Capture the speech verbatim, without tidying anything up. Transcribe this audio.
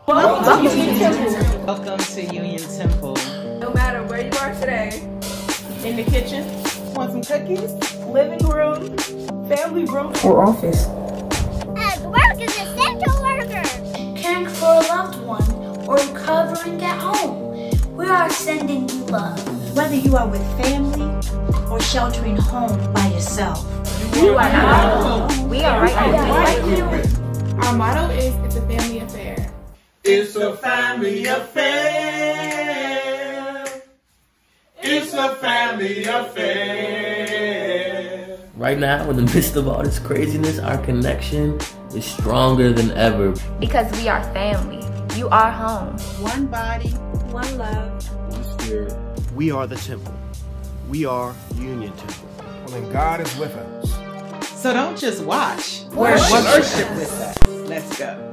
Welcome to Union Temple. Welcome to Union Temple. No matter where you are today, in the kitchen, want some cookies, living room, family room, or office. At work is an essential worker. Caring for a loved one or recovering at home. We are sending you love. Whether you are with family or sheltering home by yourself. You are not alone. We are right here. Our motto is, it's a family affair. It's a family affair. It's a family affair. Right now, in the midst of all this craziness, our connection is stronger than ever. Because we are family. You are home. One body, one love, one spirit. We are the temple. We are Union Temple. Well, and God is with us. So don't just watch. Worship. Worship with us. Let's go.